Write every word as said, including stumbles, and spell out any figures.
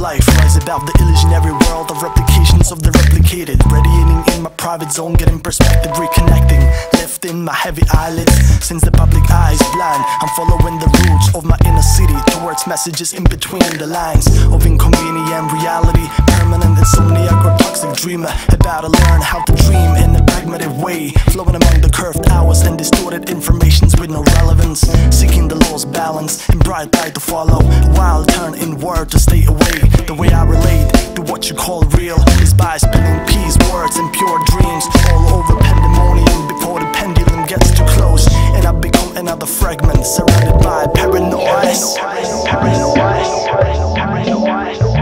life, rise above the illusionary world of replications of the replicated. Radiating in my private zone, getting perspective, reconnecting. Lifting my heavy eyelids, since the public eye is blind. I'm following the roots of my inner city, towards messages in between the lines of inconvenient reality, permanent insomniac or toxic dreamer. About to learn how to dream in a pragmatic way, flowing among the curved hours and distorted informations with no relevance. Seeking the lost balance in bright light to follow, while turn inward to stay away. The way I relate to what you call real is by spilling peace, words and pure dreams all over pandemonium before the pendulum gets too close, and I become another fragment surrounded by paranoia. Paranoia. Paranoia. Paranoia.